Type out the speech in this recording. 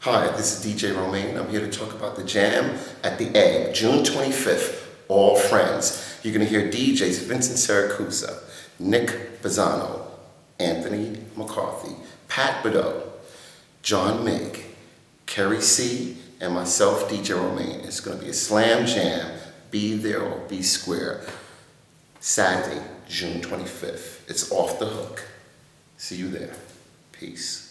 Hi, this is DJ Romain. I'm here to talk about the jam at the Egg, June 25th, all friends. You're going to hear DJs Vincenzo Siracusa, Nicolo Bozzano, Anthony McCarthy, Pat Bedeau, John Mig, Kirri C, and myself, DJ Romain. It's going to be a slam jam. Be there or be square. Saturday, June 25th. It's off the hook. See you there. Peace.